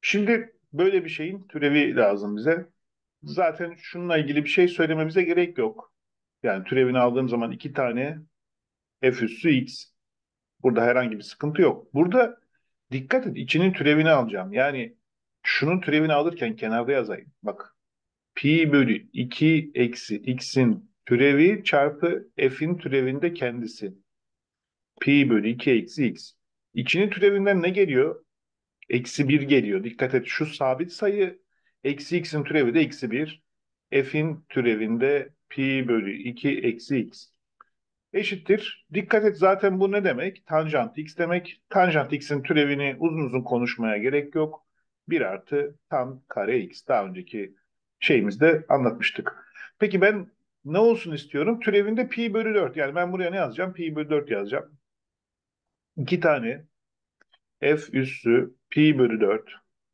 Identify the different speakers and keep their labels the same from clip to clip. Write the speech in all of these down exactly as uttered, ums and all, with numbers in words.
Speaker 1: Şimdi böyle bir şeyin türevi lazım bize. Zaten şununla ilgili bir şey söylememize gerek yok. Yani türevini aldığım zaman iki tane f üssü x. Burada herhangi bir sıkıntı yok. Burada dikkat et, içinin türevini alacağım. Yani şunun türevini alırken kenarda yazayım. Bak, pi bölü iki eksi x'in türevi çarpı f'in türevinde kendisi. Pi bölü iki eksi x. İçinin türevinden ne geliyor? Eksi bir geliyor. Dikkat et, şu sabit sayı, eksi x'in türevi de eksi bir. F'in türevinde pi bölü iki eksi x eşittir. Dikkat et, zaten bu ne demek? Tanjant x demek. Tanjant x'in türevini uzun uzun konuşmaya gerek yok. Bir artı tan kare x. Daha önceki şeyimizde anlatmıştık. Peki ben ne olsun istiyorum? Türevinde pi bölü dört. Yani ben buraya ne yazacağım? Pi bölü dört yazacağım. İki tane f üssü pi bölü dört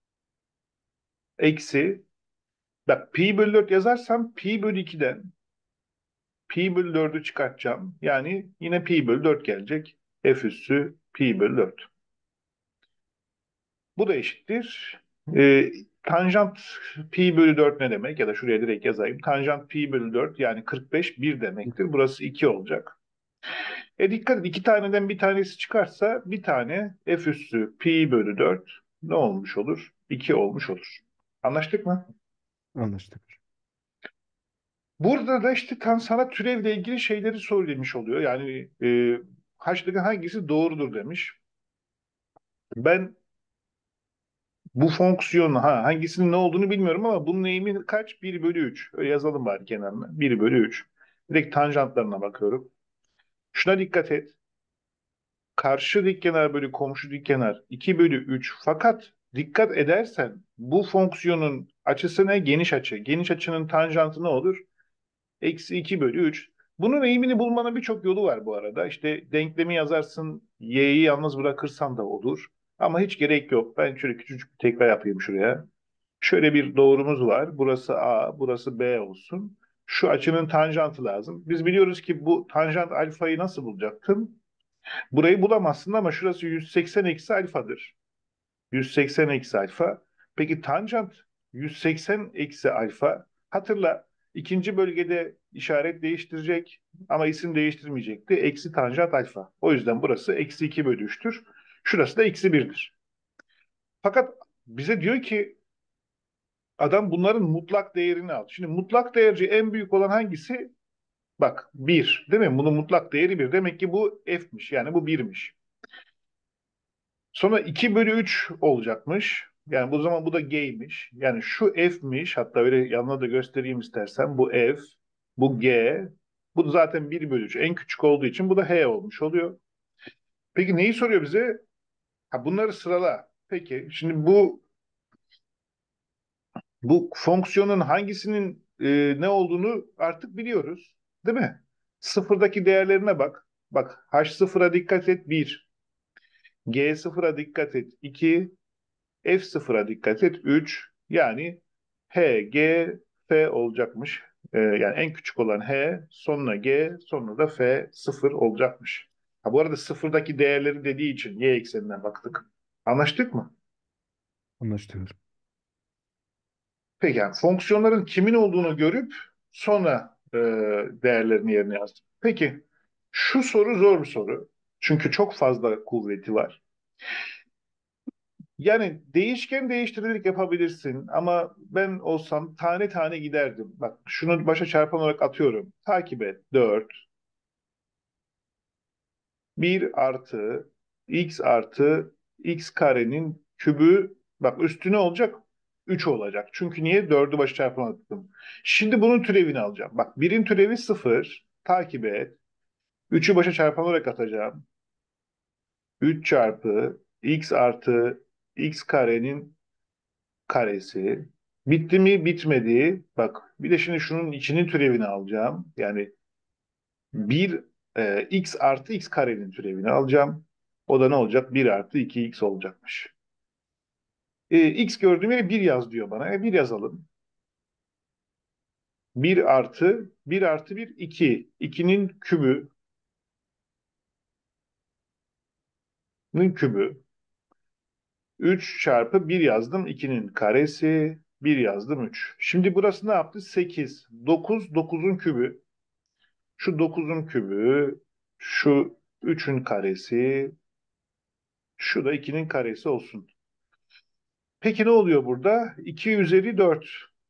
Speaker 1: eksi, bak, pi bölü dört yazarsam pi bölü ikiden pi bölü dördü çıkartacağım. Yani yine pi bölü dört gelecek. F üssü pi bölü dört. Bu da eşittir. Ee, tanjant pi bölü dört ne demek? Ya da şuraya direkt yazayım. Tanjant pi bölü dört yani kırk beş bir demektir. Burası iki olacak. E dikkat et, iki taneden bir tanesi çıkarsa bir tane f üssü pi bölü dört ne olmuş olur? iki olmuş olur. Anlaştık mı?
Speaker 2: Anlaştık.
Speaker 1: Burada da işte tam sana türevle ilgili şeyleri söylemiş oluyor. Yani e, H'daki hangisi doğrudur demiş. Ben bu fonksiyon ha hangisinin ne olduğunu bilmiyorum ama bunun eğimi kaç? bir bölü üç. Öyle yazalım bari kenarına. bir bölü üç. Direkt tanjantlarına bakıyorum. Şuna dikkat et. Karşı dik kenar bölü komşu dik kenar iki bölü üç. Fakat dikkat edersen bu fonksiyonun açısı ne? Geniş açı. Geniş açının tanjantı ne olur? Eksi iki bölü üç. Bunun eğimini bulmanın birçok yolu var bu arada. İşte denklemi yazarsın, y'yi yalnız bırakırsan da olur. Ama hiç gerek yok. Ben şöyle küçücük bir tekrar yapayım şuraya. Şöyle bir doğrumuz var. Burası A, burası B olsun. Şu açının tanjantı lazım. Biz biliyoruz ki bu tanjant alfayı nasıl bulacaktım? Burayı bulamazsın ama şurası yüz seksen eksi alfadır. yüz seksen eksi alfa. Peki tanjant yüz seksen eksi alfa. Hatırla, ikinci bölgede işaret değiştirecek ama isim değiştirmeyecekti. Eksi tanjant alfa. O yüzden burası eksi iki bölü üçtür. Şurası da eksi birdir. Fakat bize diyor ki adam bunların mutlak değerini al. Şimdi mutlak değerci en büyük olan hangisi? Bak, bir, değil mi? Bunun mutlak değeri bir. Demek ki bu f'miş. Yani bu birmiş. Sonra iki bölü üç olacakmış. Yani bu zaman bu da g'ymiş. Yani şu f'miş. Hatta öyle yanına da göstereyim istersen. Bu f, bu g. Bu zaten bir bölü üç. En küçük olduğu için bu da h olmuş oluyor. Peki neyi soruyor bize? Ha, bunları sırala. Peki şimdi bu bu fonksiyonun hangisinin e, ne olduğunu artık biliyoruz. Değil mi? Sıfırdaki değerlerine bak. Bak, h sıfıra dikkat et, bir. G sıfıra dikkat et, iki. F sıfıra dikkat et, üç. Yani H, G, F olacakmış. Ee, yani en küçük olan H, sonuna G, sonuna da F sıfır olacakmış. Ha, bu arada sıfırdaki değerleri dediği için y ekseninden baktık. Anlaştık mı?
Speaker 2: Anlaştık.
Speaker 1: Peki, yani fonksiyonların kimin olduğunu görüp sonra e, değerlerini yerine yazdık. Peki şu soru zor bir soru. Çünkü çok fazla kuvveti var. Yani değişken değiştirilerek yapabilirsin ama ben olsam tane tane giderdim. Bak, şunu başa çarpan olarak atıyorum. Takip et. Dört bir artı x artı x karenin kübü, bak üstü ne olacak? üç olacak. Çünkü niye? Dördü başa çarpan attım. Şimdi bunun türevini alacağım. Bak, birin türevi sıfır. Takip et. üçü başa çarpan olarak atacağım. üç çarpı x artı x karenin karesi. Bitti mi? Bitmedi. Bak, bir de şimdi şunun içinin türevini alacağım. Yani bir e, x artı x karenin türevini alacağım. O da ne olacak? Bir artı iki x olacakmış. E, x gördüğüm yere bir yaz diyor bana. E, bir yazalım. Bir artı bir artı bir iki. ikinin kübünün kübü. üç çarpı bir yazdım ikinin karesi. bir yazdım üç. Şimdi burası ne yaptı? sekiz. dokuz, dokuzun kübü. Şu dokuzun kübü. Şu üçün karesi. Şu da ikinin karesi olsun. Peki ne oluyor burada? iki üzeri dört.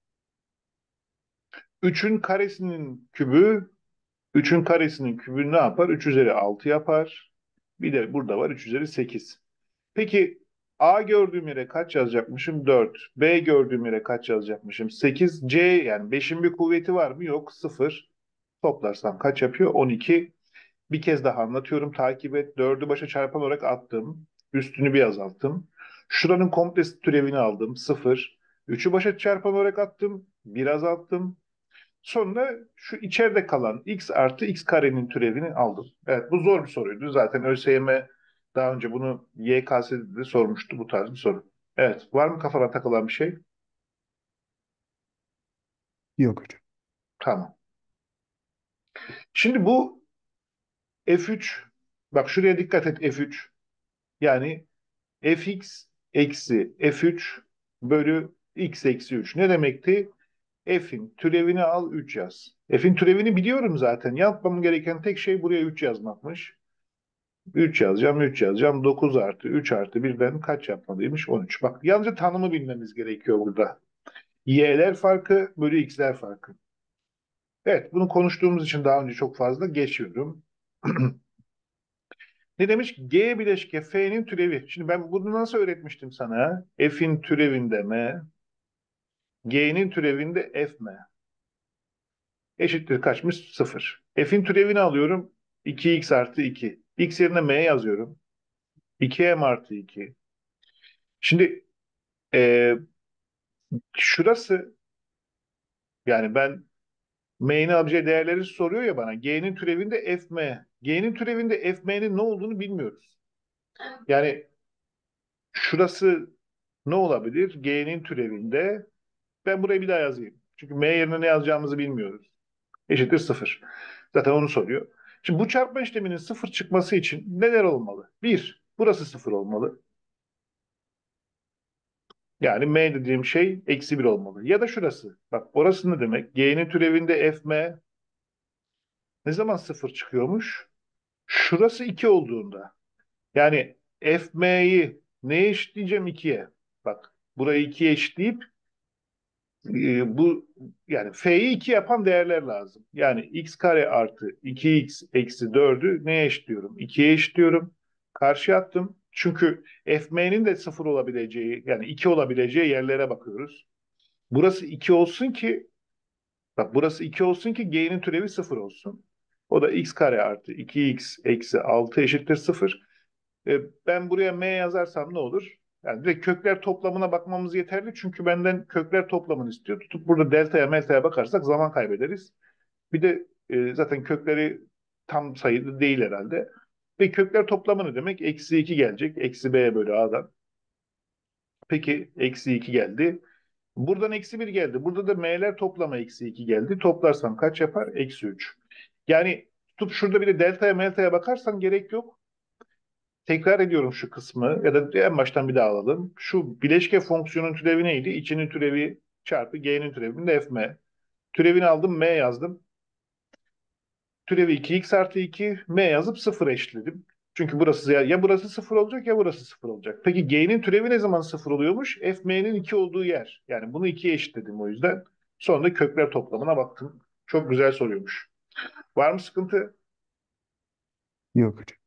Speaker 1: üçün karesinin kübü. üçün karesinin kübü ne yapar? üç üzeri altı yapar. Bir de burada var üç üzeri sekiz. Peki A gördüğüm yere kaç yazacakmışım? dört. B gördüğüm yere kaç yazacakmışım? sekiz. C yani beşin bir kuvveti var mı? Yok. sıfır. Toplarsam kaç yapıyor? on iki. Bir kez daha anlatıyorum. Takip et. dördü başa çarpan olarak attım. Üstünü bir azalttım. Şuranın komplesi türevini aldım. sıfır. üçü başa çarpan olarak attım. bir azalttım. Sonra şu içeride kalan x artı x karenin türevini aldım. Evet, bu zor bir soruydu. Zaten ÖSYM daha önce bunu Y K S'de de sormuştu, bu tarz bir soru. Evet, var mı kafana takılan bir şey?
Speaker 2: Yok hocam.
Speaker 1: Tamam. Şimdi bu F üç, bak şuraya dikkat et, F üç. Yani fx eksi f üç bölü x eksi üç. Ne demekti? F'in türevini al, üç yaz. F'in türevini biliyorum zaten. Yapmam gereken tek şey buraya üç yazmakmış. üç yazacağım, üç yazacağım. dokuz artı üç artı birden kaç yapmalıymış? on üç. Bak, yalnızca tanımı bilmemiz gerekiyor burada. Y'ler farkı bölü x'ler farkı. Evet, bunu konuştuğumuz için daha önce çok fazla geçiyorum. Ne demiş? G bileşke F'nin türevi. Şimdi ben bunu nasıl öğretmiştim sana? F'in türevinde M, G'nin türevinde F M. Eşittir kaçmış? sıfır. F'in türevini alıyorum. iki x artı iki. X yerine M yazıyorum. iki m artı iki. Şimdi e, şurası, yani ben M'nin alacağı değerleri soruyor ya bana. G'nin türevinde F M. G'nin türevinde F M'nin ne olduğunu bilmiyoruz. Yani şurası ne olabilir? G'nin türevinde, ben burayı bir daha yazayım. Çünkü M yerine ne yazacağımızı bilmiyoruz. Eşittir sıfır. Zaten onu soruyor. Şimdi bu çarpma işleminin sıfır çıkması için neler olmalı? Bir, burası sıfır olmalı. Yani M dediğim şey eksi bir olmalı. Ya da şurası. Bak orası ne demek? G'nin türevinde F M ne zaman sıfır çıkıyormuş? Şurası iki olduğunda. Yani F M'yi neye eşitleyeceğim? ikiye. Bak burayı ikiye eşitleyip e, bu, yani F'yi iki yapan değerler lazım. Yani x kare artı iki x eksi dördü neye eşitliyorum? ikiye eşitliyorum. Karşıya attım. Çünkü F M'nin de sıfır olabileceği, yani iki olabileceği yerlere bakıyoruz. Burası iki olsun ki, bak burası iki olsun ki G'nin türevi sıfır olsun. O da x kare artı iki x eksi altı eşittir sıfır. E, ben buraya m yazarsam ne olur? Yani direkt kökler toplamına bakmamız yeterli. Çünkü benden kökler toplamını istiyor. Tutup burada delta'ya melta'ya bakarsak zaman kaybederiz. Bir de e, zaten kökleri tam sayılı değil herhalde. Ve kökler toplamı ne demek? Eksi iki gelecek. Eksi b bölü a'dan. Peki eksi iki geldi. Buradan eksi bir geldi. Burada da m'ler toplama eksi iki geldi. Toplarsam kaç yapar? Eksi üç. Yani tutup şurada bir de delta'ya melta'ya bakarsan gerek yok. Tekrar ediyorum şu kısmı, ya da en baştan bir daha alalım. Şu bileşke fonksiyonun türevi neydi? İçinin türevi çarpı g'nin türevinde f m. Türevini aldım, m yazdım. Türevi iki x artı iki, m yazıp sıfır eşitledim. Çünkü burası ya, ya burası sıfır olacak ya burası sıfır olacak. Peki g'nin türevi ne zaman sıfır oluyormuş? F m'nin iki olduğu yer. Yani bunu ikiye eşitledim o yüzden. Sonra da kökler toplamına baktım. Çok güzel soruyormuş. Var mı sıkıntı?
Speaker 2: Yok hocam.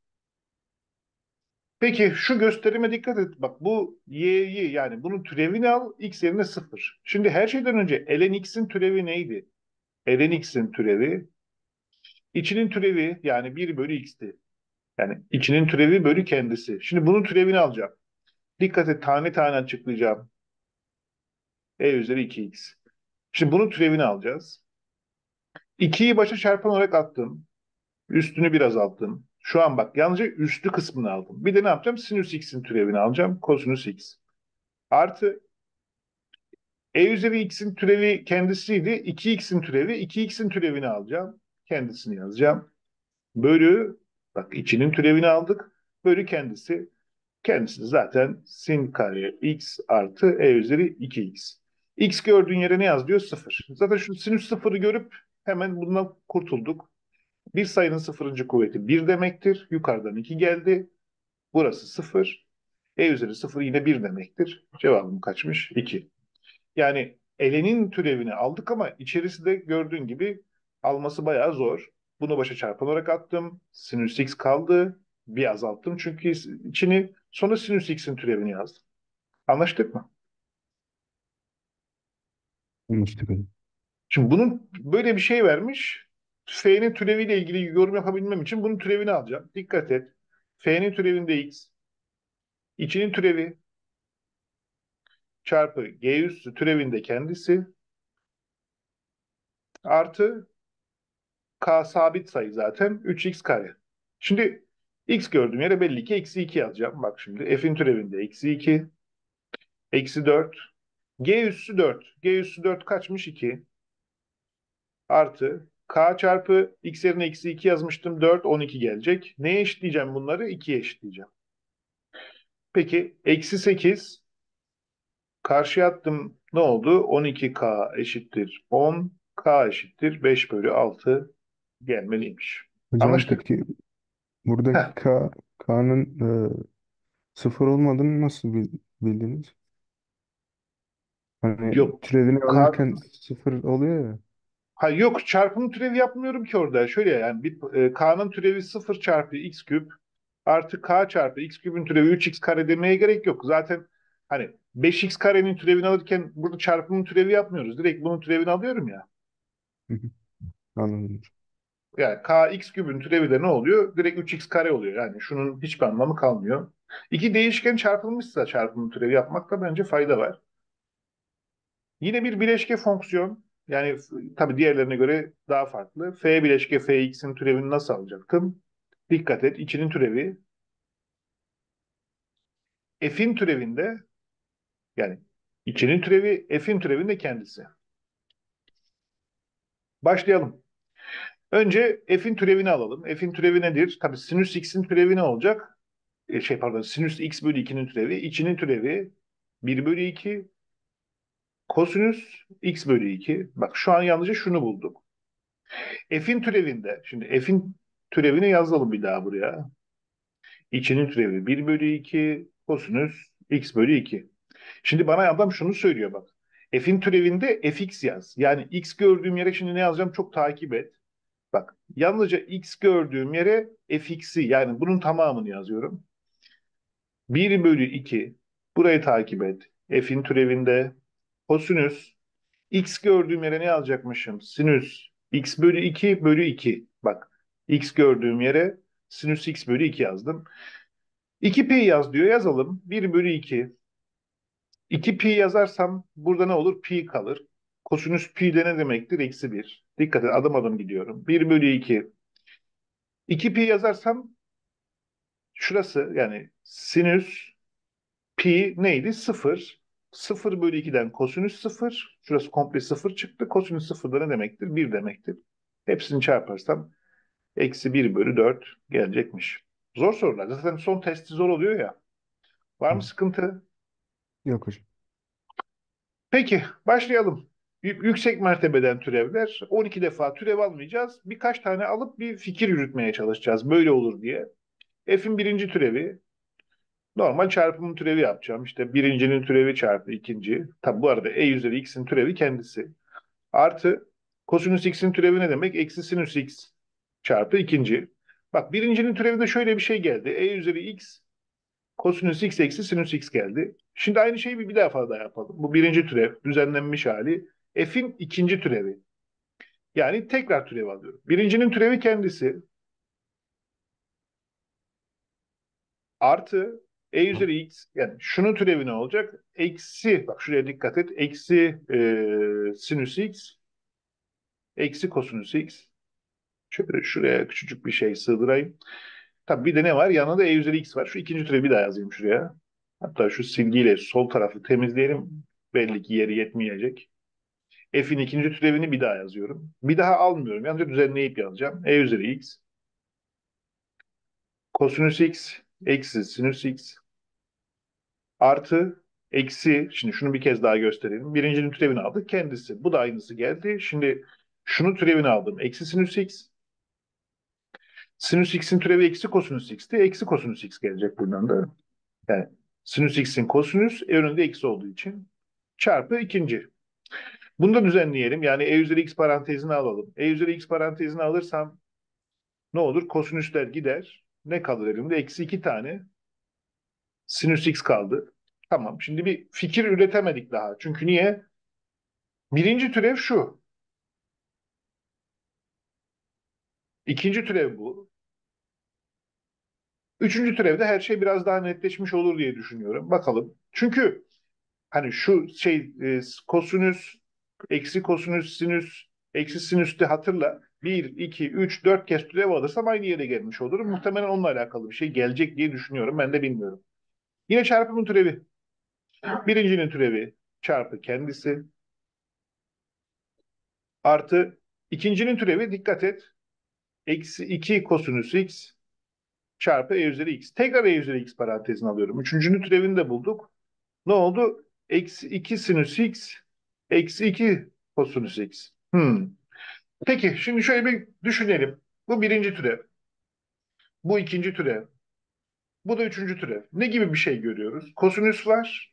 Speaker 1: Peki şu gösterime dikkat et. Bak bu y'yi, yani bunun türevini al, x yerine sıfır. Şimdi her şeyden önce ln x'in türevi neydi? Ln x'in türevi içinin türevi, yani bir bölü x'ti. Yani içinin türevi bölü kendisi. Şimdi bunun türevini alacağım. Dikkat et, tane tane açıklayacağım. E üzeri iki x. Şimdi bunun türevini alacağız. ikiyi başa çarpan olarak attım. Üstünü biraz aldım. Şu an bak yalnızca üstü kısmını aldım. Bir de ne yapacağım? Sinüs x'in türevini alacağım. Kosinüs x. Artı e üzeri x'in türevi kendisiydi. iki x'in türevi. iki x'in türevini alacağım. Kendisini yazacağım. Bölü, bak içinin türevini aldık. Bölü kendisi. Kendisi zaten sin kare x artı e üzeri iki x. X gördüğün yere ne yaz diyor? Sıfır. Zaten şu sinüs sıfırı görüp hemen bundan kurtulduk. Bir sayının sıfırıncı kuvveti bir demektir. Yukarıdan iki geldi. Burası sıfır. E üzeri sıfır yine bir demektir. Cevabım kaçmış? iki. Yani elenin türevini aldık ama içerisi de gördüğün gibi alması bayağı zor. Bunu başa çarpan olarak attım. Sinüs x kaldı. Bir azalttım çünkü içini, sonra sinüs x'in türevini yazdım. Anlaştık mı?
Speaker 2: Anlaştık hocam.
Speaker 1: Şimdi bunun böyle bir şey vermiş. F'nin türeviyle ilgili yorum yapabilmem için bunun türevini alacağım. Dikkat et. F'nin türevinde x, içinin türevi çarpı g üssü türevinde kendisi artı k sabit sayı zaten üç x kare. Şimdi x gördüğüm yere belli ki eksi iki yazacağım. Bak şimdi f'in türevinde eksi iki, eksi dört, g üssü dört. G üssü dört kaçmış? iki artı k çarpı x yerine eksi iki yazmıştım. dört, on iki gelecek. Neye eşitleyeceğim bunları? ikiye eşitleyeceğim. Peki eksi sekiz karşıya attım, ne oldu? on iki k eşittir on, k eşittir beş bölü altı gelmeliymiş.
Speaker 2: Hocam
Speaker 1: Anlaştık.
Speaker 2: peki buradaki
Speaker 1: Heh,
Speaker 2: K, K'nın e, sıfır olmadığını nasıl bil- bildiniz? Hani
Speaker 1: yok.
Speaker 2: türevini
Speaker 1: K,
Speaker 2: alırken sıfır oluyor ya.
Speaker 1: ha yok, çarpım türevi yapmıyorum ki orada. Şöyle yani bir, e, k'nın türevi sıfır çarpı x küp artı k çarpı x küpün türevi üç x kare demeye gerek yok. Zaten hani beş x karenin türevini alırken burada çarpımın türevi yapmıyoruz. Direkt bunun türevini alıyorum ya.
Speaker 2: Hı hı, anladım.
Speaker 1: Yani k x küpün türevi de ne oluyor? Direkt üç x kare oluyor. Yani şunun hiçbir anlamı kalmıyor. İki değişken çarpılmışsa çarpımın türevi yapmakta bence fayda var. Yine bir bileşke fonksiyon. Yani f- tabii diğerlerine göre daha farklı. F bileşke fx'in türevini nasıl alacaktım? Dikkat et, içinin türevi f'in türevinde, yani içinin türevi f'in türevinde kendisi. Başlayalım. Önce f'in türevini alalım. F'in türevi nedir? Tabii sinüs x'in türevi ne olacak? E, şey pardon, sinüs x bölü ikinin türevi. İçinin türevi bir bölü iki kosinüs x bölü iki. Bak şu an yalnızca şunu bulduk. F'in türevinde, şimdi f'in türevini yazalım bir daha buraya. İçinin türevi bir bölü iki kosinüs x bölü iki. Şimdi bana adam şunu söylüyor bak. F'in türevinde fx yaz. Yani x gördüğüm yere şimdi ne yazacağım çok takip et. Bak yalnızca x gördüğüm yere fx'i, yani bunun tamamını yazıyorum. bir bölü iki, burayı takip et. F'in türevinde kosinüs x gördüğüm yere ne yazacakmışım? Sinüs x bölü iki bölü iki. Bak x gördüğüm yere sinüs x bölü iki yazdım. iki pi yaz diyor, yazalım. bir bölü iki. iki pi yazarsam burada ne olur? Pi kalır. Kosinüs pi de ne demektir? Eksi bir. Dikkat et, adım adım gidiyorum. bir bölü iki. iki pi yazarsam şurası, yani sinüs pi neydi? Sıfır. Sıfır bölü ikiden kosinüs sıfır. Şurası komple sıfır çıktı. Kosinüs sıfır da ne demektir? Bir demektir. Hepsini çarparsam eksi bir bölü dört gelecekmiş. Zor sorular. Zaten son testi zor oluyor ya. Var
Speaker 2: Hı.
Speaker 1: mı sıkıntı?
Speaker 2: Yok hocam.
Speaker 1: Peki başlayalım. Y- Yüksek mertebeden türevler. on iki defa türev almayacağız. Birkaç tane alıp bir fikir yürütmeye çalışacağız. Böyle olur diye. F'in birinci türevi. Normal çarpımın türevi yapacağım. İşte birincinin türevi çarpı ikinci. Tabi bu arada e üzeri x'in türevi kendisi. Artı kosinüs x'in türevi ne demek? Eksi sinüs x çarpı ikinci. Bak birincinin türevinde şöyle bir şey geldi. E üzeri x kosinüs x eksi sinüs x geldi. Şimdi aynı şeyi bir, bir defa daha yapalım. Bu birinci türev, düzenlenmiş hali. F'in ikinci türevi. Yani tekrar türev alıyorum. Birincinin türevi kendisi artı e üzeri x, yani şunun türevi ne olacak? Eksi, bak şuraya dikkat et. Eksi e, sinüs x eksi kosinüs x. Şöyle şuraya küçücük bir şey sığdırayım. Tabii bir de ne var? Yanında e üzeri x var. Şu ikinci türevi bir daha yazayım şuraya. Hatta şu silgiyle sol tarafı temizleyelim. Belli ki yeri yetmeyecek. F'in ikinci türevini bir daha yazıyorum. Bir daha almıyorum. Yalnızca düzenleyip yazacağım. E üzeri x kosinüs x eksi sinüs x Artı eksi, şimdi şunu bir kez daha gösterelim. Birincinin türevini aldık kendisi. Bu da aynısı geldi. Şimdi şunu türevini aldım. Eksi sinüs x. Sinüs x'in türevi eksi kosinüs x'ti. Eksi kosinüs x gelecek buradan da. Yani sinüs x'in kosinüs e önünde eksi olduğu için çarpı ikinci. Bunu da düzenleyelim. Yani e üzeri x parantezini alalım. E üzeri x parantezini alırsam ne olur? Kosinüsler gider. Ne kalır elimde? Eksi iki tane sinüs x kaldı. Tamam. Şimdi bir fikir üretemedik daha. Çünkü niye? Birinci türev şu. İkinci türev bu. Üçüncü türevde her şey biraz daha netleşmiş olur diye düşünüyorum. Bakalım. Çünkü hani şu şey e, kosinüs, eksi kosinüs, sinüs, eksi sinüsü hatırla. Bir, iki, üç, dört kez türev alırsam aynı yere gelmiş olurum. Muhtemelen onunla alakalı bir şey gelecek diye düşünüyorum. Ben de bilmiyorum. Yine çarpımın türevi. Birincinin türevi çarpı kendisi artı ikincinin türevi dikkat et. Eksi iki kosinüs x çarpı e üzeri x. Tekrar e üzeri x parantezini alıyorum. Üçüncünün türevini de bulduk. Ne oldu? Eksi iki sinüs x eksi iki kosinüs x. Hmm. Peki şimdi şöyle bir düşünelim. Bu birinci türev. Bu ikinci türev. Bu da üçüncü türev. Ne gibi bir şey görüyoruz? Kosinüs var.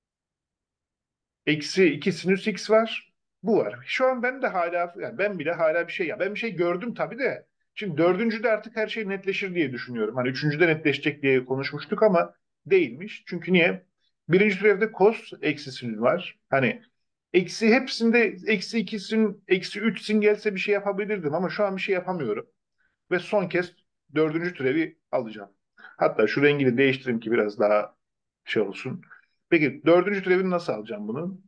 Speaker 1: Eksi iki sinüs x var. Bu var. Şu an ben de hala, yani ben bile hala bir şey, ya ben bir şey gördüm tabii de. Şimdi dördüncüde artık her şey netleşir diye düşünüyorum. Hani üçüncüde netleşecek diye konuşmuştuk ama değilmiş. Çünkü niye? Birinci türevde kos eksi sin var. Hani eksi hepsinde eksi ikisin, eksi üçsin gelse bir şey yapabilirdim ama şu an bir şey yapamıyorum. Ve son kez dördüncü türevi alacağım. Hatta şu rengini değiştireyim ki biraz daha şey olsun. Peki dördüncü türevini nasıl alacağım bunu?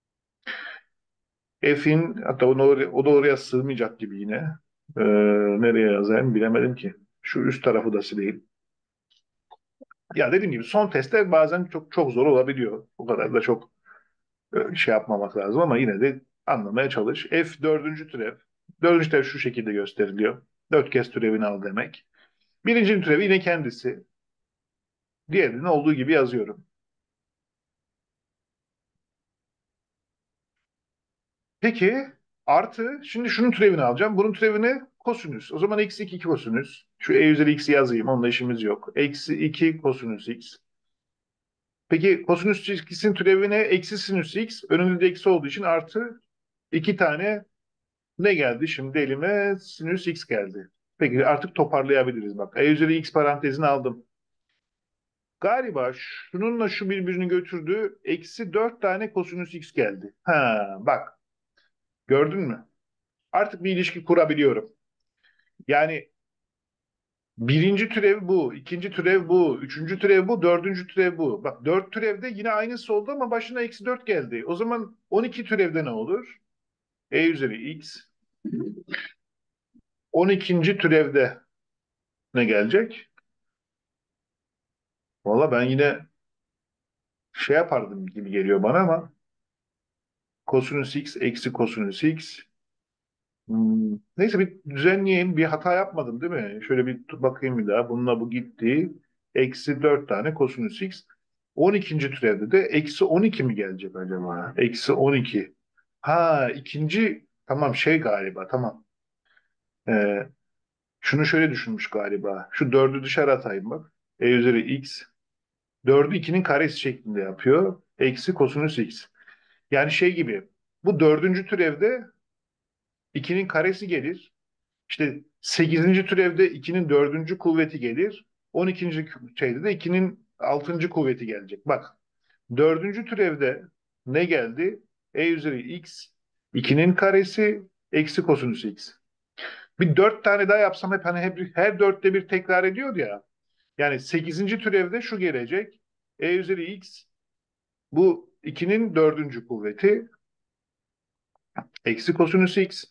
Speaker 1: F'in hatta onu oraya, o da oraya sığmayacak gibi yine. Ee, nereye yazayım bilemedim ki. Şu üst tarafı da sileyim. Ya dediğim gibi son testler bazen çok çok zor olabiliyor. O kadar da çok e, şey yapmamak lazım ama yine de anlamaya çalış. F dördüncü türev. Dördüncü türev şu şekilde gösteriliyor. Dört kez türevini al demek. Birincinin türevi yine kendisi. Diğerinin olduğu gibi yazıyorum. Peki artı şimdi şunun türevini alacağım. Bunun türevini kosinüs. O zaman eksi iki kosinüs. Şu e üzeri x'i yazayım. Onunla işimiz yok. Eksi iki kosinüs x. Peki kosinüs x'in türevine eksi sinüs x. Önünde de eksi olduğu için artı iki tane ne geldi? Şimdi elime sinüs x geldi. Peki artık toparlayabiliriz bak. E üzeri x parantezini aldım. Galiba şununla şu birbirini götürdü. Eksi dört tane kosinüs x geldi. Ha bak gördün mü? Artık bir ilişki kurabiliyorum. Yani birinci türev bu, ikinci türev bu, üçüncü türev bu, dördüncü türev bu. Bak dört türevde yine aynısı oldu ama başına eksi dört geldi. O zaman on iki türevde ne olur? E üzeri x. on ikinci türevde ne gelecek? Valla ben yine şey yapardım gibi geliyor bana ama kosinüs x eksi kosinüs x. Hmm, neyse bir düzenleyeyim. Bir hata yapmadım değil mi? Şöyle bir bakayım bir daha. Bununla bu gitti. Eksi dört tane kosinüs x. on ikinci türevde de eksi on iki mi gelecek acaba? Eksi on iki. Ha ikinci tamam şey galiba tamam. Ee, şunu şöyle düşünmüş galiba. Şu dördü dışarı atayım bak. E üzeri x. Dördü ikinin karesi şeklinde yapıyor. Eksi kosinüs x. Yani şey gibi. Bu dördüncü türevde ikinin karesi gelir. İşte sekizinci türevde ikinin dördüncü kuvveti gelir. on ikinci şeyde de ikinin altıncı kuvveti gelecek. Bak dördüncü türevde ne geldi? E üzeri x ikinin karesi eksi kosinüs x. Bir dört tane daha yapsam hep hani hep, her dörtte bir tekrar ediyor ya. Yani sekizinci türevde şu gelecek. E üzeri x bu ikinin dördüncü kuvveti eksi kosinüs x.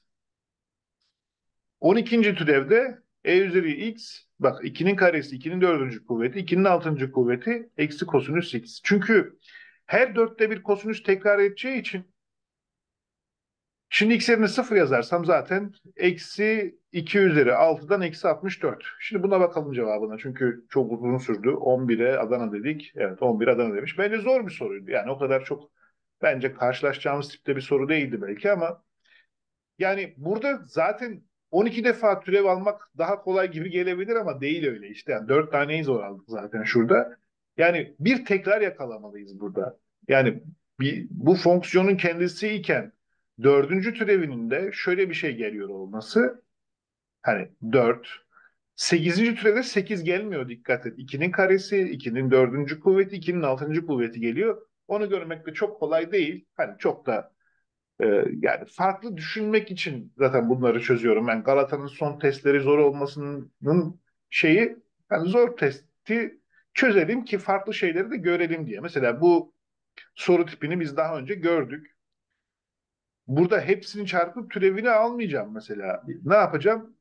Speaker 1: on ikinci türevde e üzeri x bak ikinin karesi ikinin dördüncü kuvveti ikinin altıncı kuvveti eksi kosinüs x. Çünkü her dörtte bir kosinüs tekrar edeceği için Şimdi x yerine sıfır yazarsam zaten eksi iki üzeri altıdan eksi altmış dört. Şimdi buna bakalım cevabına. Çünkü çok uzun sürdü. on bire Adana dedik. Evet, on bir Adana demiş. Bence zor bir soruydu. Yani o kadar çok bence karşılaşacağımız tipte bir soru değildi belki ama yani burada zaten on iki defa türev almak daha kolay gibi gelebilir ama değil öyle işte. Yani dört taneyi zor aldık zaten şurada. Yani bir tekrar yakalamalıyız burada. Yani bir, bu fonksiyonun kendisi iken dördüncü türevinin de şöyle bir şey geliyor olması. Hani dört. Sekizinci türevde sekiz gelmiyor, dikkat et. ikinin karesi, ikinin dördüncü kuvveti, ikinin altıncı kuvveti geliyor. Onu görmek de çok kolay değil. Hani çok da ee, yani farklı düşünmek için zaten bunları çözüyorum. Ben Galata'nın son testleri zor olmasının şeyi, yani zor testi çözelim ki farklı şeyleri de görelim diye. Mesela bu soru tipini biz daha önce gördük. Burada hepsini çarpıp türevini almayacağım mesela. Ne yapacağım?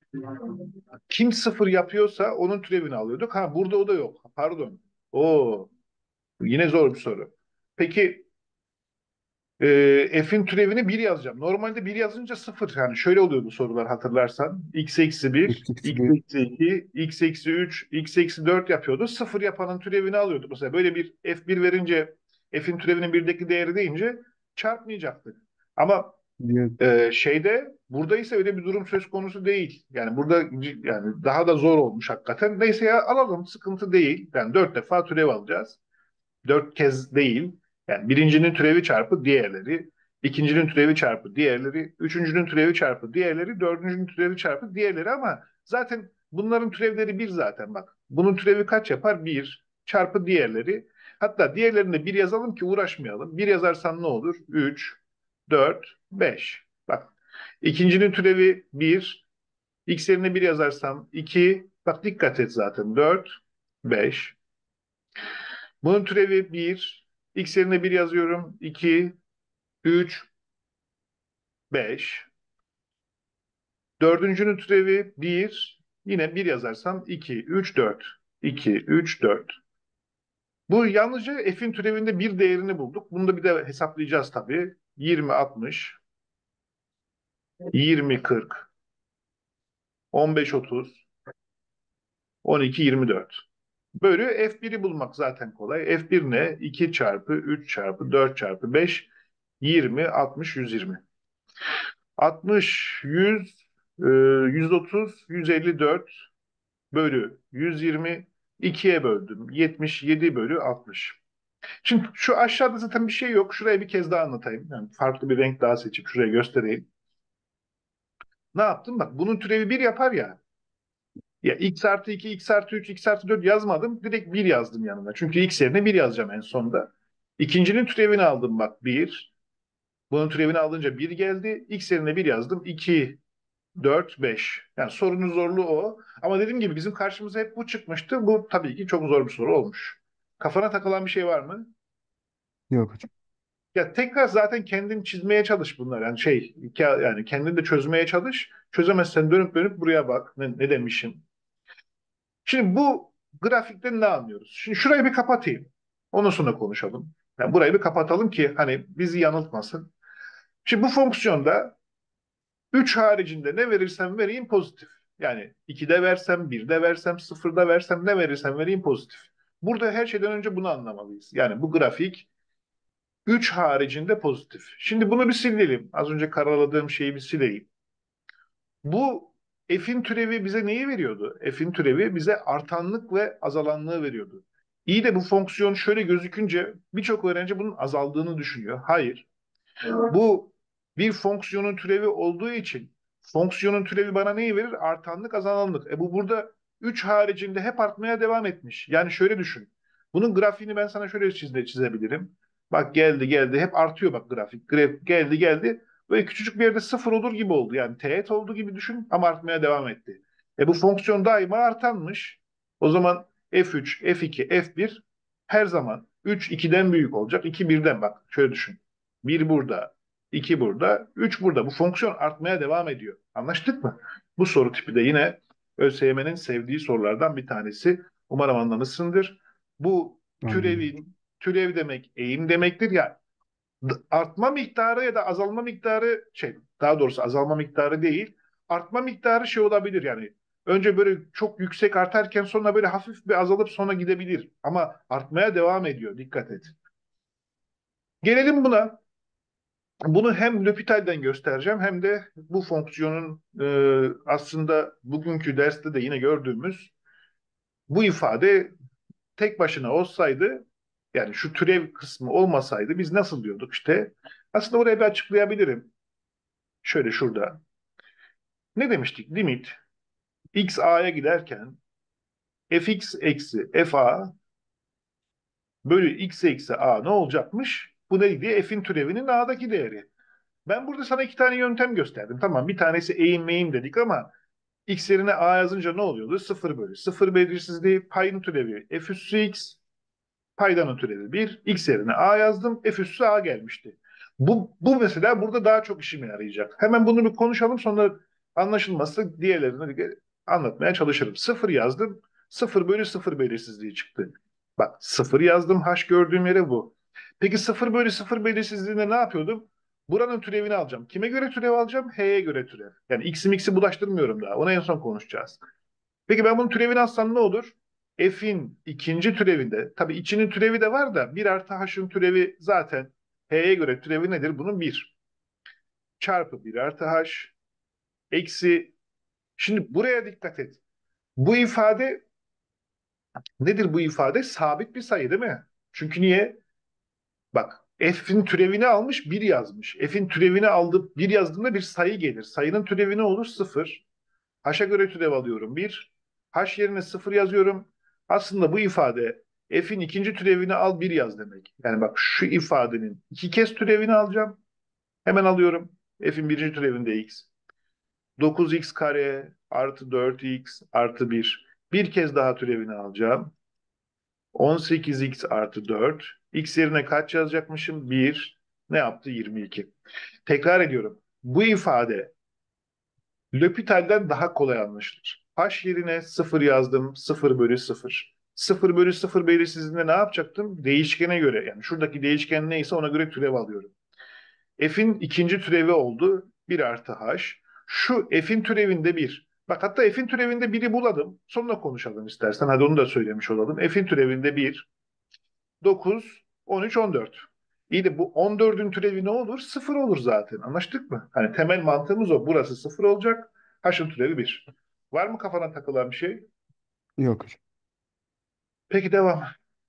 Speaker 1: Kim sıfır yapıyorsa onun türevini alıyorduk. Ha, burada o da yok. Pardon. Oo, yine zor bir soru. Peki e, f'in türevini bir yazacağım. Normalde bir yazınca sıfır. Yani şöyle oluyordu sorular, hatırlarsan. X eksi bir,
Speaker 2: x eksi
Speaker 1: x
Speaker 2: bir.
Speaker 1: eksi iki, x eksi üç, x eksi dört yapıyordu. Sıfır yapanın türevini alıyordu. Mesela böyle bir f bir verince f'in türevinin birdeki değeri deyince çarpmayacaktık. Ama
Speaker 2: Diğer,
Speaker 1: e, şeyde burada ise öyle bir durum söz konusu değil. Yani burada yani daha da zor olmuş hakikaten. Neyse ya, alalım, sıkıntı değil. Yani dört defa türev alacağız. Dört kez değil. Yani birincinin türevi çarpı diğerleri, ikincinin türevi çarpı diğerleri, üçüncünün türevi çarpı diğerleri, dördüncünün türevi çarpı diğerleri ama zaten bunların türevleri bir zaten bak. Bunun türevi kaç yapar? Bir çarpı diğerleri. Hatta diğerlerinde bir yazalım ki uğraşmayalım. Bir yazarsan ne olur? Üç, dört, beş. Bak, ikincinin türevi bir. X yerine bir yazarsam iki. Bak dikkat et zaten. Dört, beş. Bunun türevi bir. X yerine bir yazıyorum. iki, üç, beş. Dördüncünün türevi bir. Yine bir yazarsam iki, üç, dört. iki, üç, dört. Bu yalnızca f'in türevinde bir değerini bulduk. Bunu da bir de hesaplayacağız tabii. yirmi, altmış, yirmi, kırk, on beş, otuz, on iki, yirmi dört. Böyle f biri bulmak zaten kolay. f bir ne? iki çarpı üç çarpı dört çarpı beş, yirmi, altmış, yüz yirmi. altmış, yüz, e, yüz otuz, yüz elli dört bölü yüz yirmi, ikiye böldüm. yetmiş yedi bölü altmış. Şimdi şu aşağıda zaten bir şey yok. Şuraya bir kez daha anlatayım. Yani farklı bir renk daha seçip şuraya göstereyim. Ne yaptım? Bak, bunun türevi bir yapar ya. Ya x artı iki, x artı üç, x artı dört yazmadım. Direkt bir yazdım yanına. Çünkü x yerine bir yazacağım en sonda. İkincinin türevini aldım bak, bir. Bunun türevini alınca bir geldi. X yerine bir yazdım. iki, dört, beş. Yani sorunun zorluğu o. Ama dediğim gibi bizim karşımıza hep bu çıkmıştı. Bu tabii ki çok zor bir soru olmuş. Kafana takılan bir şey var mı?
Speaker 2: yok hocam.
Speaker 1: Ya tekrar zaten kendin çizmeye çalış bunlar. Yani şey, yani kendin de çözmeye çalış. Çözemezsen dönüp dönüp buraya bak. Ne, ne demişim? Şimdi bu grafikten ne anlıyoruz? Şimdi şurayı bir kapatayım. Ondan sonra konuşalım. Yani burayı bir kapatalım ki hani bizi yanıltmasın. Şimdi bu fonksiyonda üç haricinde ne verirsem vereyim pozitif. Yani ikide versem, birde versem, sıfırda versem, ne verirsem vereyim pozitif. Burada her şeyden önce bunu anlamalıyız. Yani bu grafik üç haricinde pozitif. Şimdi bunu bir silelim. Az önce karaladığım şeyi bir sileyim. Bu f'in türevi bize neyi veriyordu? F'in türevi bize artanlık ve azalanlığı veriyordu. İyi de bu fonksiyon şöyle gözükünce birçok öğrenci bunun azaldığını düşünüyor. Hayır. Bu bir fonksiyonun türevi olduğu için fonksiyonun türevi bana neyi verir? Artanlık, azalanlık. E bu burada üç haricinde hep artmaya devam etmiş. Yani şöyle düşün. Bunun grafiğini ben sana şöyle çize, çizebilirim. Bak, geldi geldi hep artıyor bak grafik. Graf, geldi geldi. Böyle küçücük bir yerde sıfır olur gibi oldu. Yani teğet olduğu gibi düşün ama artmaya devam etti. E bu fonksiyon daima artanmış. O zaman f üç, f iki, f bir her zaman üç ikiden büyük olacak. iki birden, bak şöyle düşün. bir burada, iki burada, üç burada. Bu fonksiyon artmaya devam ediyor. Anlaştık mı? Bu soru tipi de yine ÖSYM'nin sevdiği sorulardan bir tanesi. Umarım anlamışsındır. Bu
Speaker 2: Anladım.
Speaker 1: türevin, türev demek eğim demektir ya. Artma miktarı ya da azalma miktarı şey, daha doğrusu azalma miktarı değil, artma miktarı şey olabilir yani. Önce böyle çok yüksek artarken sonra böyle hafif bir azalıp sonra gidebilir. Ama artmaya devam ediyor. Dikkat et. Gelelim buna. Bunu hem L'Hopital'den göstereceğim hem de bu fonksiyonun e, aslında bugünkü derste de yine gördüğümüz bu ifade tek başına olsaydı, yani şu türev kısmı olmasaydı biz nasıl diyorduk işte. Aslında oraya bir açıklayabilirim. Şöyle şurada. Ne demiştik? Limit x a'ya giderken fx eksi fa bölü x eksi a ne olacakmış? Bu neydi? F'in türevinin a'daki değeri. Ben burada sana iki tane yöntem gösterdim. Tamam, bir tanesi eğim meyim dedik ama x yerine a yazınca ne oluyordu? Sıfır bölü. Sıfır belirsizliği payın türevi f üssü x, paydanın türevi bir. X yerine a yazdım. F üssü a gelmişti. Bu, bu mesela burada daha çok işime yarayacak. Hemen bunu bir konuşalım, sonra anlaşılması diğerlerini anlatmaya çalışırım. Sıfır yazdım. Sıfır bölü sıfır belirsizliği çıktı. Bak, sıfır yazdım. H gördüğüm yere bu. Peki sıfır bölü sıfır belirsizliğinde ne yapıyordum? Buranın türevini alacağım. Kime göre türev alacağım? H'ye göre türev. Yani x'i mix'i bulaştırmıyorum daha. Onu en son konuşacağız. Peki ben bunun türevini alsam ne olur? F'in ikinci türevinde, tabii içinin türevi de var da bir artı h'ın türevi zaten h'ye göre türevi nedir? Bunun bir çarpı bir artı h eksi, şimdi buraya dikkat et. Bu ifade nedir bu ifade? Sabit bir sayı değil mi? Çünkü niye? Bak, f'in türevini almış bir yazmış. F'in türevini aldı bir yazdığında bir sayı gelir. Sayının türevi ne olur? Sıfır. H'a göre türev alıyorum bir. H yerine sıfır yazıyorum. Aslında bu ifade f'in ikinci türevini al bir yaz demek. Yani bak, şu ifadenin iki kez türevini alacağım. Hemen alıyorum. F'in birinci türevinde x. dokuz x kare artı dört x artı bir. Bir kez daha türevini alacağım. on sekiz x artı dört. X yerine kaç yazacakmışım? bir. Ne yaptı? yirmi iki. Tekrar ediyorum. Bu ifade L'Hopital'den daha kolay anlaşılır. H yerine sıfır yazdım. sıfır bölü sıfır. sıfır bölü sıfır belirsizliğinde ne yapacaktım? Değişkene göre, yani şuradaki değişken neyse ona göre türev alıyorum. F'in ikinci türevi oldu. bir artı H. Şu F'in türevinde bir. Bak, hatta F'in türevinde biri buladım. Sonra konuşalım istersen. Hadi onu da söylemiş olalım. F'in türevinde bir, dokuz, on üç, on dört. İyi de bu on dördün türevi ne olur? Sıfır olur zaten. Anlaştık mı? Hani temel mantığımız o. Burası sıfır olacak. H'ın türevi bir. Var mı kafana takılan bir şey?
Speaker 2: Yok hocam.
Speaker 1: Peki, devam.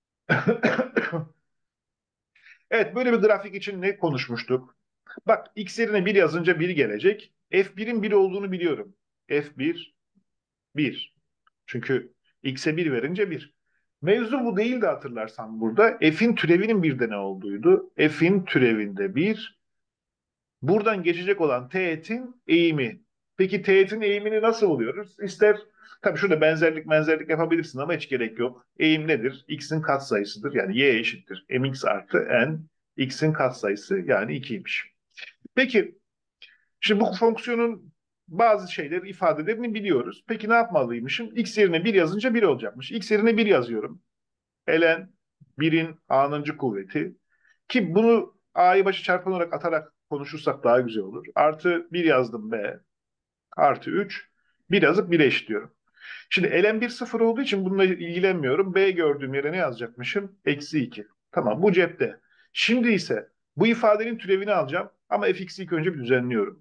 Speaker 1: Evet, böyle bir grafik için ne konuşmuştuk? Bak, x yerine bir yazınca bir gelecek. F birin bir olduğunu biliyorum. F bir, bir. Çünkü x'e bir verince bir. Mevzu bu değildi hatırlarsan burada. F'in türevinin birde ne olduğuydu? F'in türevinde bir. Buradan geçecek olan teğetin eğimi. Peki teğetin eğimini nasıl buluyoruz? İster, tabii şurada benzerlik benzerlik yapabilirsin ama hiç gerek yok. Eğim nedir? X'in katsayısıdır. Yani y eşittir mx artı n. X'in katsayısı yani ikiymiş. Peki, şimdi bu fonksiyonun bazı şeyleri, ifadelerini biliyoruz. Peki ne yapmalıymışım? X yerine bir yazınca bir olacakmış. X yerine bir yazıyorum. Ln birin a'nıncı kuvveti. Ki bunu a'yı başı çarpan olarak atarak konuşursak daha güzel olur. Artı bir yazdım b. Artı üç. bir yazıp bire eşitliyorum. Şimdi ln bir sıfır olduğu için bununla ilgilenmiyorum. B gördüğüm yere ne yazacakmışım? Eksi iki. Tamam, bu cepte. Şimdi ise bu ifadenin türevini alacağım. Ama fx'i ilk önce bir düzenliyorum.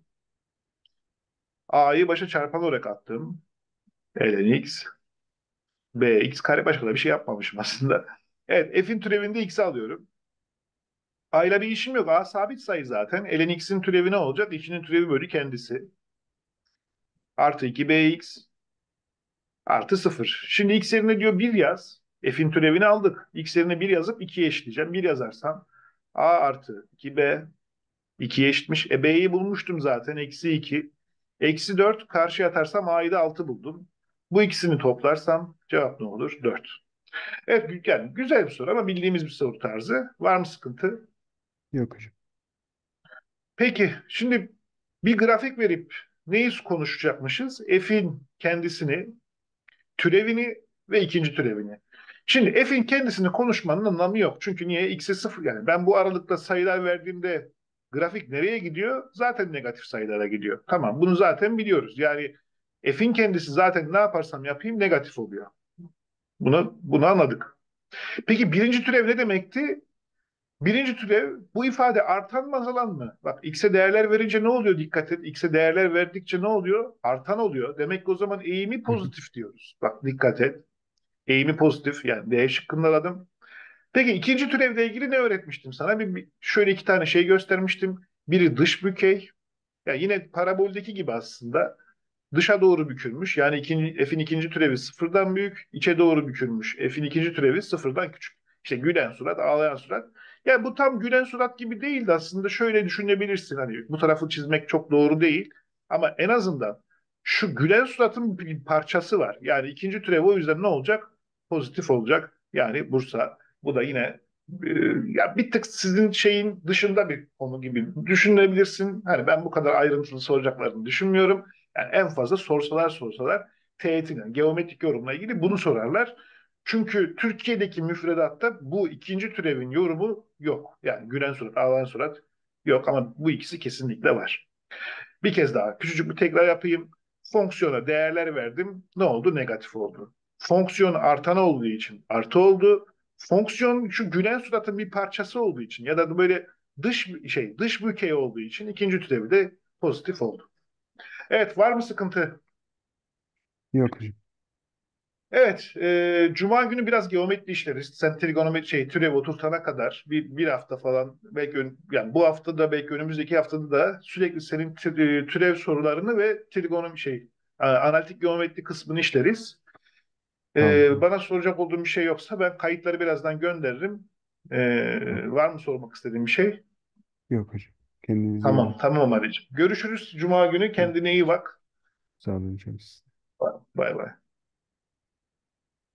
Speaker 1: A'yı başa çarpan olarak attım. Ln x. B x kare, başka da bir şey yapmamışım aslında. Evet, f'in türevinde x'i alıyorum. A'yla bir işim yok. A sabit sayı zaten. Ln x'in türevi ne olacak? ikinin türevi bölü kendisi. Artı iki bx artı sıfır. Şimdi x yerine diyor bir yaz. F'in türevini aldık. X yerine bir yazıp ikiye eşitleyeceğim. bir yazarsam a artı iki b ikiye eşitmiş. E b'yi bulmuştum zaten. Eksi iki. Eksi dört, karşıya atarsam a'yı da altı buldum. Bu ikisini toplarsam cevap ne olur? dört. Evet, yani güzel bir soru ama bildiğimiz bir soru tarzı. Var mı sıkıntı?
Speaker 2: Yok hocam.
Speaker 1: Peki, şimdi bir grafik verip neyi konuşacakmışız? F'in kendisini, türevini ve ikinci türevini. Şimdi f'in kendisini konuşmanın anlamı yok. Çünkü niye? X'e sıfır, yani ben bu aralıkta sayılar verdiğimde grafik nereye gidiyor? Zaten negatif sayılara gidiyor. Tamam, bunu zaten biliyoruz. Yani f'in kendisi zaten ne yaparsam yapayım negatif oluyor. Bunu, bunu anladık. Peki birinci türev ne demekti? Birinci türev bu ifade artan mı azalan mı? Bak, x'e değerler verince ne oluyor, dikkat et. X'e değerler verdikçe ne oluyor? Artan oluyor. Demek ki o zaman eğimi
Speaker 2: Hı hı.
Speaker 1: pozitif diyoruz. Bak dikkat et. Eğimi pozitif, yani D şıkkını aradım. Peki ikinci türevle ilgili ne öğretmiştim sana? Bir, bir- şöyle iki tane şey göstermiştim. Biri dış bükey. Ya yine paraboldeki gibi aslında. Dışa doğru bükülmüş. Yani ikinci, f'in ikinci türevi sıfırdan büyük. İçe doğru bükülmüş. F'in ikinci türevi sıfırdan küçük. İşte gülen surat, ağlayan surat. Yani bu tam gülen surat gibi değildi aslında. Şöyle düşünebilirsin. Hani bu tarafı çizmek çok doğru değil. Ama en azından şu gülen suratın bir parçası var. Yani ikinci türev o yüzden ne olacak? Pozitif olacak. Yani Bursa. Bu da yine e, ya bir tık sizin şeyin dışında bir konu gibi düşünebilirsin. Hani ben bu kadar ayrıntılı soracaklarını düşünmüyorum. Yani en fazla sorsalar sorsalar teğetin, yani geometrik yorumla ilgili bunu sorarlar. Çünkü Türkiye'deki müfredatta bu ikinci türevin yorumu yok. Yani gülen surat, ağlayan surat yok, ama bu ikisi kesinlikle var. Bir kez daha küçücük bir tekrar yapayım. Fonksiyona değerler verdim. Ne oldu? Negatif oldu. Fonksiyon artan olduğu için artı oldu. Fonksiyon şu gülen suratın bir parçası olduğu için ya da böyle dış şey dış bükey olduğu için ikinci türevi de pozitif oldu. Evet, var mı sıkıntı?
Speaker 2: Yok hocam.
Speaker 1: Evet, e, Cuma günü biraz geometri işleriz. Sen trigonometri şey türev oturtana kadar bir, bir hafta falan, belki ön- yani bu hafta da belki önümüzdeki haftada da sürekli senin tü- e, türev sorularını ve trigonometri şey a- analitik geometri kısmını işleriz.
Speaker 2: Tamam.
Speaker 1: E, bana soracak olduğum bir şey yoksa ben kayıtları birazdan gönderirim. E,
Speaker 2: Tamam.
Speaker 1: var mı sormak istediğin bir şey?
Speaker 2: Yok hocam. Kendinize iyi
Speaker 1: Tamam,
Speaker 2: bakın.
Speaker 1: tamam Ali'ciğim. Görüşürüz Cuma günü. Kendine iyi bak.
Speaker 2: Sağ olun hocam.
Speaker 1: Bay bay.